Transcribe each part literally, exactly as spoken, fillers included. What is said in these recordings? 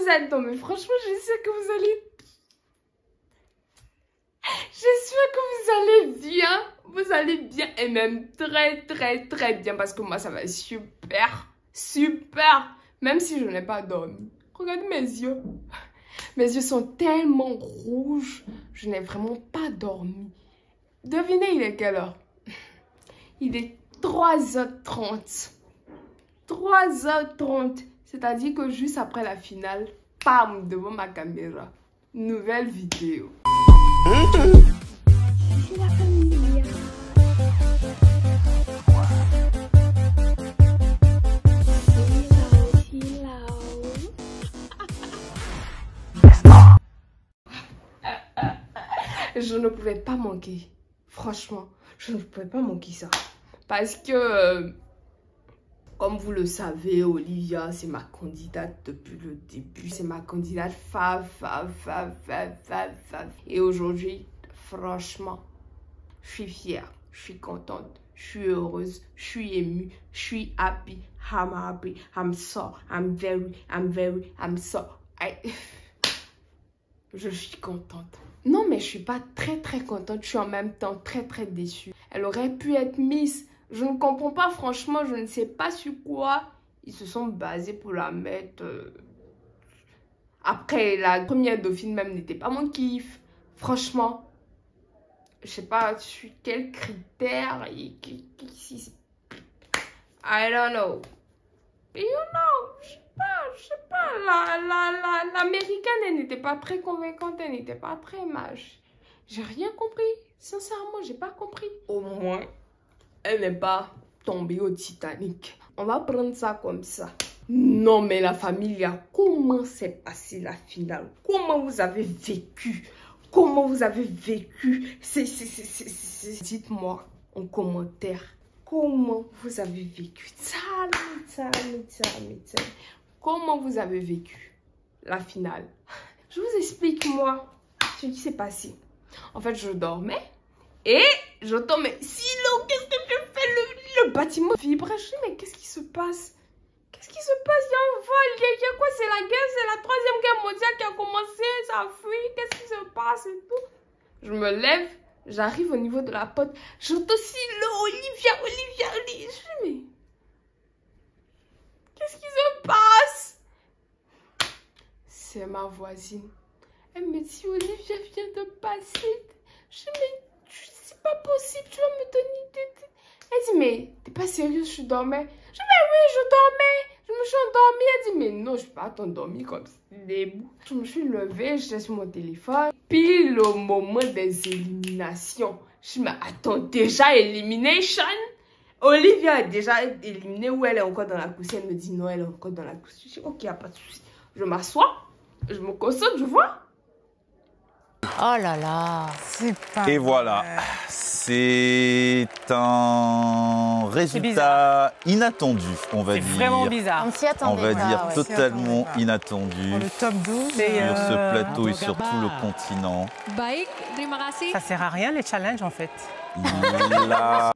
êtes... Non, mais franchement, je sais que vous allez... J'espère que vous allez bien. Vous allez bien et même très, très, très bien. Parce que moi, ça va super, super. Même si je n'ai pas dormi. Regardez mes yeux. Mes yeux sont tellement rouges. Je n'ai vraiment pas dormi. Devinez, il est quelle heure? Il est trois heures trente. trois heures trente. C'est-à-dire que juste après la finale, pam, devant ma caméra. Nouvelle vidéo. C'est la famille. Je ne pouvais pas manquer. Franchement, je ne pouvais pas manquer ça. Parce que, euh, comme vous le savez, Olivia, c'est ma candidate depuis le début. C'est ma candidate fave, fave, fave, fave, fave, fave. Et aujourd'hui, franchement, je suis fière, je suis contente, je suis heureuse, je suis émue, je suis happy. I'm happy, I'm so, I'm very, I'm very, I'm so. I... Je suis contente. Non, mais je suis pas très très contente. Je suis en même temps très très déçue. Elle aurait pu être Miss. Je ne comprends pas, franchement. Je ne sais pas sur quoi ils se sont basés pour la mettre. Euh... Après, la première dauphine même n'était pas mon kiff. Franchement, je sais pas sur quels critères. Et... I don't know. You know, je sais pas, je sais pas. La, la, la, l'américaine, elle n'était pas très convaincante. Elle n'était pas très mâche. J'ai rien compris. Sincèrement, j'ai pas compris. Au moins, elle n'est pas tombée au Titanic. On va prendre ça comme ça. Non, mais la famille, comment s'est passée la finale? Comment vous avez vécu? Comment vous avez vécu? C'est, c'est, c'est, c'est, c'est... Dites-moi en commentaire. Comment vous avez vécu? Comment vous avez vécu la finale? Je vous explique, moi, ce qui s'est passé. En fait, je dormais et je tombais. Sinon, qu'est-ce que je fais? Le, le bâtiment vibre. Je dis, mais qu'est-ce qui se passe? Qu'est-ce qui se passe? Il y a un vol. Il y a quoi? C'est la guerre. C'est la troisième guerre mondiale qui a commencé. Ça fuit. Qu'est-ce qui se passe et tout? Je me lève. J'arrive au niveau de la porte. J'entends Silo, Olivia, Olivia, Olivia. Je dis, mais qu'est-ce qui se passe? C'est ma voisine. Elle me dit, Olivia vient de passer. Je dis, mais c'est pas possible, tu vas me donner. Elle dit, mais t'es pas sérieuse, je dormais. Je dis, mais oui, je dormais. Je me suis endormie. Elle dit, mais non, je ne suis pas endormie comme ça. Je me suis levée, j'étais sur mon téléphone. Puis le moment des éliminations. Je dis, mais attends, déjà élimination? Olivia est déjà éliminée ou elle est encore dans la course? Elle me dit, non, elle est encore dans la course. Je dis, ok, il n'y a pas de souci. Je m'assois, je me concentre, je vois. Oh là là, c'est pas Et voilà, c'est un résultat inattendu, on va dire. C'est vraiment bizarre. On s'y attendait On va pas, dire ouais. totalement inattendu. Dans le top douze, sur euh... ce plateau et sur tout le continent. Ça sert à rien les challenges en fait. La...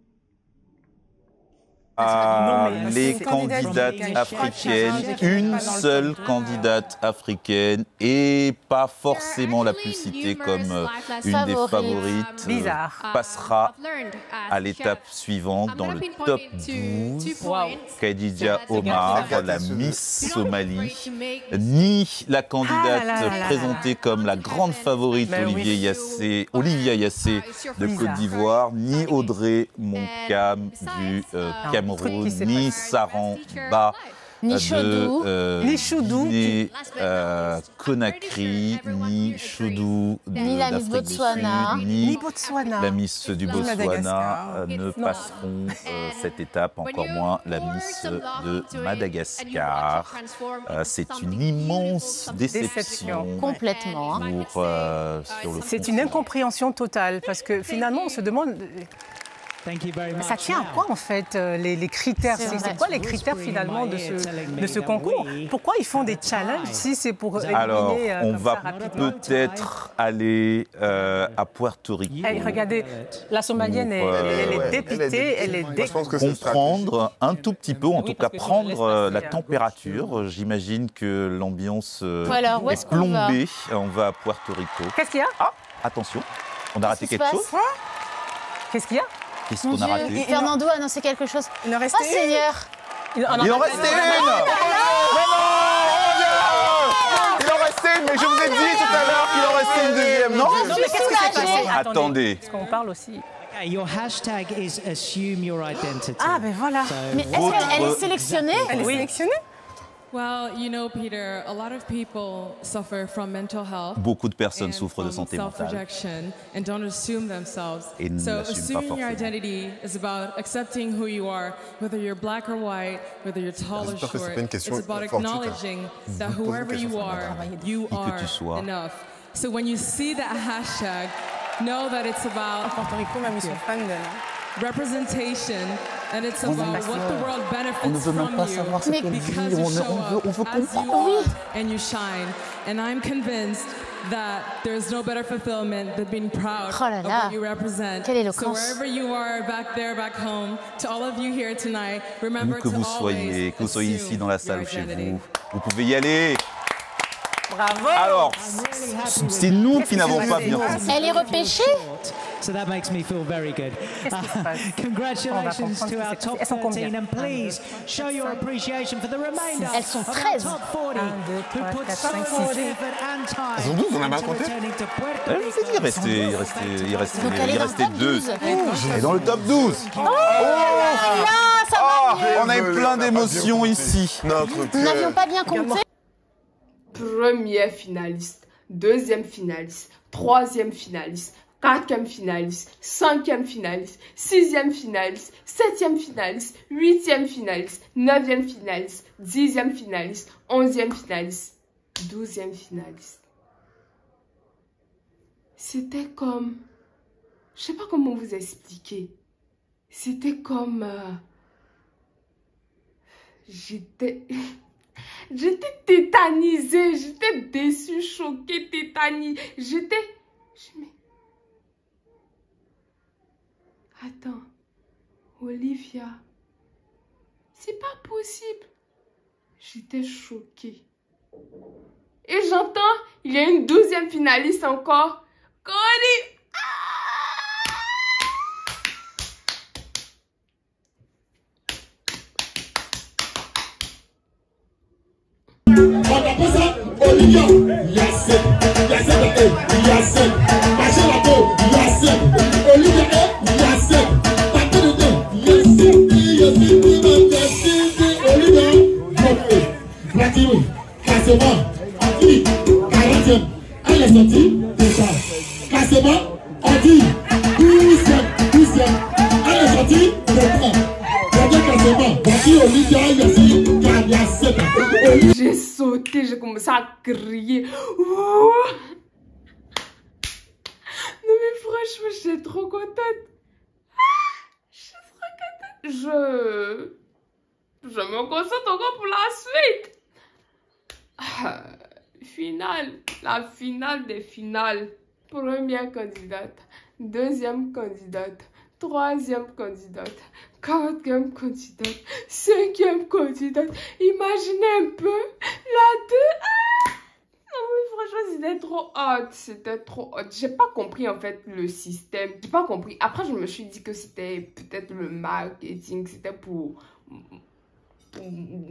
Ah, Non, mais les c'est candidates candidates africaines, qui une dans le seule top. candidate africaine et pas forcément la plus citée comme euh, une des favorites, euh, Bizarre. passera à l'étape suivante dans le top douze. Wow. Khadija Omar, la Miss Somalie, ni la candidate Ah là là là là présentée comme la grande favorite Ben Olivier oui. Yassé, Olivia Yassé de Bizarre. Côte d'Ivoire, ni Audrey Moncam du euh, Cameroun, truc qui s'est ni passé. Saran Ba Ni de Chaudou. euh, Ni Chaudou. Guinée, euh, Conakry, ni Choudou de Ni la Miss d'Afrique du Botswana. Sud, Ni ni Botswana. la Miss du Ni Botswana Madagascar. euh, ne passeront euh, cette étape, encore moins la Miss de Madagascar. Euh, C'est une immense déception Déception. Complètement. hein. pour, euh, sur le C'est une continent. incompréhension totale parce que finalement on se demande Ça tient à quoi en fait les, les critères? C'est quoi les critères finalement de ce, de ce concours? Pourquoi ils font des challenges si c'est pour éliminer? Alors, on comme va peut-être aller euh, à Puerto Rico. Hey, regardez, la Somalienne, elle, euh, elle, est dépitée, elle est dé... comprendre un tout petit peu, en oui, tout cas prendre la température. J'imagine que l'ambiance Alors, où est, est plombée. On va, on va à Puerto Rico. Qu'est-ce qu'il y a? Ah, attention, on a raté quelque chose. Qu'est-ce qu'il y a? Qu'est-ce qu'on a raté? Fernando a annoncé quelque chose. Il en restait oh, une. Seigneur. Il en, il en restait une. Non, il en restait une, mais je vous ai dit tout à l'heure qu'il en restait une deuxième, non? Non, mais qu'est-ce qui s'est passé? Attendez. Parce qu'on parle aussi. Your hashtag is assume your identity. Ah, ben voilà. So, mais est-ce qu'elle est sélectionnée? Elle est oui. sélectionnée? Well, you know, Peter, a lot of people suffer from mental health. Beaucoup de personnes souffrent de santé mentale and don't assume themselves. Et ne so l'assument pas assuming forcément. your identity is about accepting who you are, whether you're black or white, whether you're tall or short. It's about acknowledging that whoever you are, you are enough. So when you see that hashtag, know that it's about representation. And it's about what the world benefits from you because you show up as you are and you shine. And I'm convinced that there's no better fulfillment than being proud oh là là. of what you represent. So wherever you are, back there, back home, to all of you here tonight, remember que to vous soyez, que vous soyez ici dans la salle chez vous, vous pouvez y aller. Bravo. Alors, c'est nous qui n'avons pas bien compris. Elle est repêchée. So that makes me feel very good. Uh, congratulations to our top thirteen and please show your appreciation for the remainder Elles sont of our treize. top forty who put so much effort and time Ils ont douze, on a mal compté. to Puerto Eh, c'est dit, il restait, il restait, il restait, Donc elle est il dans restait le top deux. douze. Et dans le top douze. Oh, là, ça Oh, va mieux. on a eu plein d'émotions ici. Nous n'avions pas bien compté. Premier finaliste, deuxième finaliste, troisième finaliste, quatrième finaliste, cinquième finaliste, sixième finaliste, septième finaliste, huitième finaliste, neuvième finaliste, dixième finaliste, onzième finaliste, douzième finaliste. C'était comme... Je sais pas comment vous expliquer. C'était comme... Euh, J'étais... J'étais tétanisée, j'étais déçue, choquée, tétanisée. J'étais... Je me... Attends, Olivia, c'est pas possible. J'étais choquée. Et j'entends, il y a une douzième finaliste encore. Cody! Olivia, yes, yes, yes, machin la peau, yes, Olivia, yes, partout de deux, yes, yes, yes, Olivia, platine, classement, on dit quarantième, elle est sortie de ça, classement, on dit douzième, douzième, elle est sortie de trois. J'ai sauté, j'ai commencé à crier. Ouh. Non mais franchement, j'étais trop contente. Je suis trop contente. Je... Je me concentre encore pour la suite. Ah, finale. La finale des finales. Première candidate. Deuxième candidate. Troisième candidate. Quatrième candidate, cinquième candidate, imaginez un peu, la deux, ah non mais franchement c'était trop hot, c'était trop hot, j'ai pas compris en fait le système, j'ai pas compris, après je me suis dit que c'était peut-être le marketing, c'était pour, pour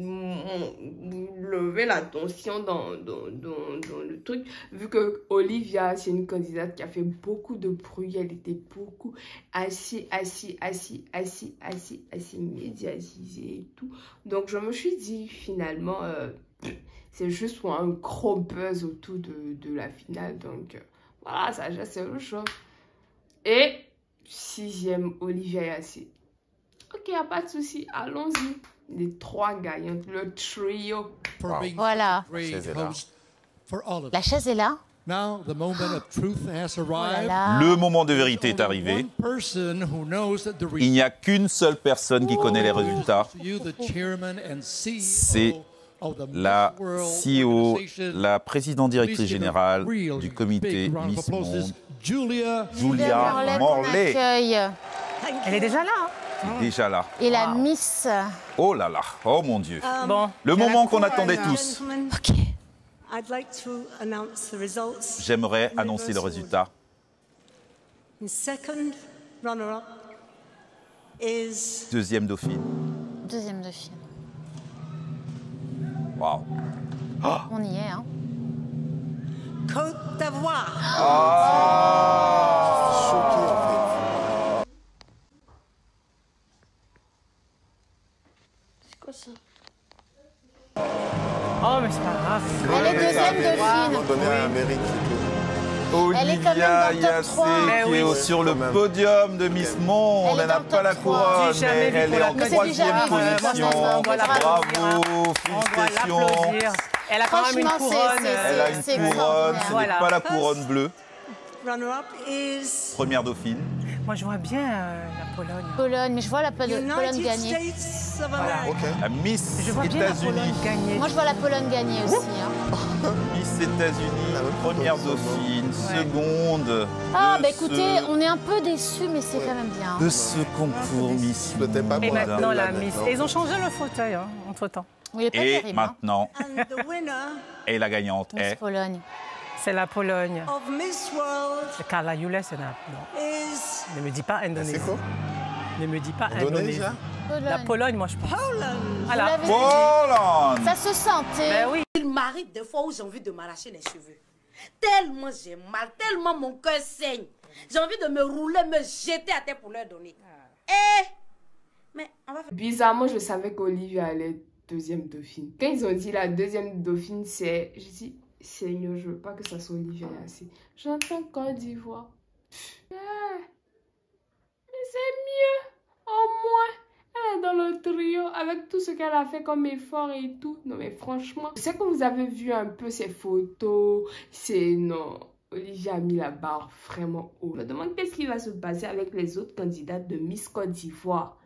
lever l'attention dans, dans, dans, dans le truc, vu que Olivia c'est une candidate qui a fait beaucoup de bruit, elle était beaucoup assis, assis, assis, assis, assis, assis, médiatisée et tout, donc je me suis dit finalement euh, c'est juste pour un gros buzz autour de, de la finale, donc euh, voilà, ça c'est le choix. Et sixième, Olivia et Assis. Ok, y a pas de souci, allons-y. Les trois gagnantes, le trio. Voilà. La chaise est là. Now, the moment of truth has arrived. Le moment de vérité est arrivé. Il n'y a qu'une seule personne qui connaît les résultats. C'est la C E O, la présidente directrice générale du comité Miss Monde, Julia Morley. Elle est déjà là. Hein. Elle est déjà là. Et la wow. Miss. Oh là là, oh mon Dieu. Um, bon. Le moment qu'on attendait tous. Ok. J'aimerais annoncer le résultat. Deuxième dauphine. Deuxième dauphine. Waouh. Oh. On y est, hein. Côte d'Ivoire. Ah. Choqué, en fait. C'est quoi ça? Oh, mais c'est pas grave. Elle est deuxième dauphine. Donner un mérite, c'est tout. Olivia Yassé qui est sur le podium de Miss Monde. Elle n'a pas la couronne, mais elle est en troisième position. Bravo, félicitations. Elle a quand même une couronne. Elle a une couronne, ce n'est pas la couronne bleue. Première dauphine. Moi, je vois bien euh, la Pologne. Pologne, mais je vois la Pol Pologne gagner. Voilà. Okay. La Miss États-Unis. Moi, je vois la Pologne gagner aussi. Hein. Miss États-Unis, première dauphine, ouais. Seconde. Ah, bah écoutez, ce... on est un peu déçus, mais c'est ouais. quand même bien. De ce concours Miss. Pas Et maintenant, la Miss. Et ils ont changé le fauteuil, hein, entre-temps. Oui, il est pas Et terrible, maintenant, hein. et la gagnante Miss est... Pologne. C'est la Pologne. Miss World. Carla Jules, c'est la... Is... Ne me dis pas Indonésie. C'est quoi? Ne me dis pas Indonésie. Pologne. La Pologne, moi, je pense. Voilà. Pologne. Ça se sentait. Ben oui. Il m'arrive des fois où j'ai envie de m'arracher les cheveux. Tellement j'ai mal, tellement mon cœur saigne. J'ai envie de me rouler, me jeter à terre pour leur donner. Eh! Mais on va faire... Bizarrement, je savais qu'Olivia allait être deuxième dauphine. Quand ils ont dit la deuxième dauphine, c'est... Je dis... Seigneur, je veux pas que ça soit Olivia Yassé. J'entends Côte d'Ivoire. Ah, mais c'est mieux. Au moins, elle est dans le trio avec tout ce qu'elle a fait comme effort et tout. Non, mais franchement, je sais que vous avez vu un peu ses photos. C'est non. Olivia a mis la barre vraiment haut. Je me demande qu'est-ce qui va se passer avec les autres candidates de Miss Côte d'Ivoire.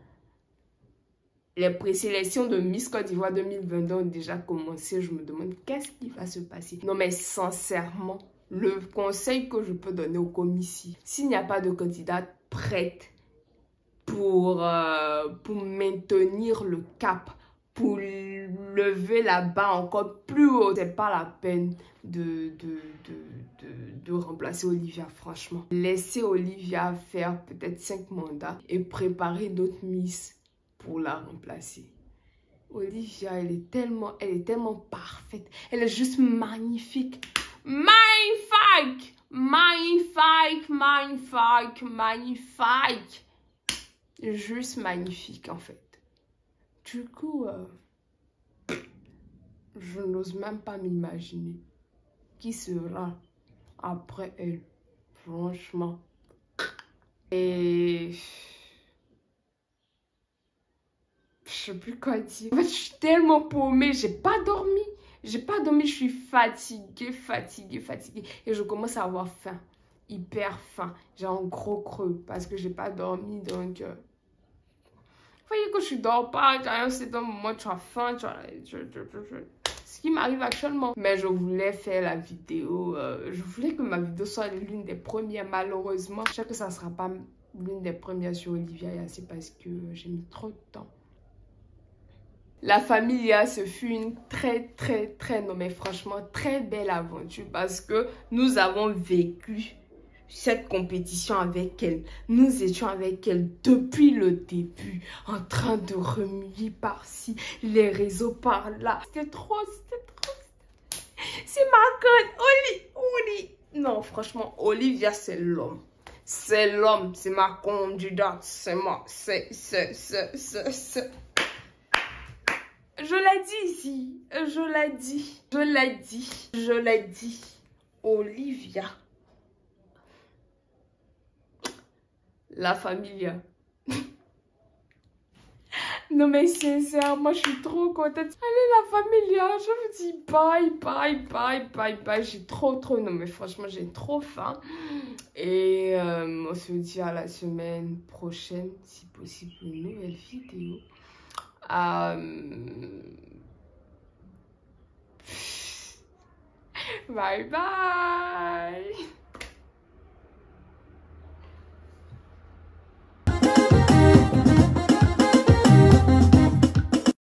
Les présélections de Miss Côte d'Ivoire deux mille vingt-deux ont déjà commencé. Je me demande qu'est-ce qui va se passer. Non mais sincèrement, le conseil que je peux donner aux commissions, s'il n'y a pas de candidate prête pour, euh, pour maintenir le cap, pour lever la barre encore plus haut, c'est pas la peine de, de, de, de, de remplacer Olivia, franchement. Laissez Olivia faire peut-être cinq mandats et préparer d'autres Miss pour la remplacer. Olivia, elle est tellement, elle est tellement parfaite. Elle est juste magnifique. Magnifique! Magnifique, magnifique, magnifique. Juste magnifique, en fait. Du coup, euh, je n'ose même pas m'imaginer qui sera après elle. Franchement. Et... je sais plus quoi dire. En fait, je suis tellement paumée, j'ai pas dormi. J'ai pas dormi, je suis fatiguée, fatiguée, fatiguée. Et je commence à avoir faim. Hyper faim. J'ai un gros creux parce que j'ai pas dormi. Donc, euh... vous voyez que je dors pas. C'est un moment, tu as faim. Tu as... Je, je, je, je... Ce qui m'arrive actuellement. Mais je voulais faire la vidéo. Euh... Je voulais que ma vidéo soit l'une des premières. Malheureusement, je sais que ça sera pas l'une des premières sur Olivia Yassé parce que j'ai mis trop de temps. La Familia, ce fut une très, très, très, non mais franchement, très belle aventure parce que nous avons vécu cette compétition avec elle. Nous étions avec elle depuis le début, en train de remuer par-ci, les réseaux par-là. C'était trop, c'était trop. C'est ma conne, Oli, Oli. Non, franchement, Olivia, c'est l'homme. C'est l'homme, c'est ma candidate, c'est moi, c'est, c'est, c'est, c'est, c'est. Je l'ai dit ici, je l'ai dit, je l'ai dit, je l'ai dit. Olivia. La Familia. Non. Non mais sincère, moi je suis trop contente. Allez la famille, hein, je vous dis bye, bye, bye, bye, bye. J'ai trop, trop, non mais franchement j'ai trop faim. Et euh, on se dit à la semaine prochaine, si possible, une nouvelle vidéo. Euh... Bye bye.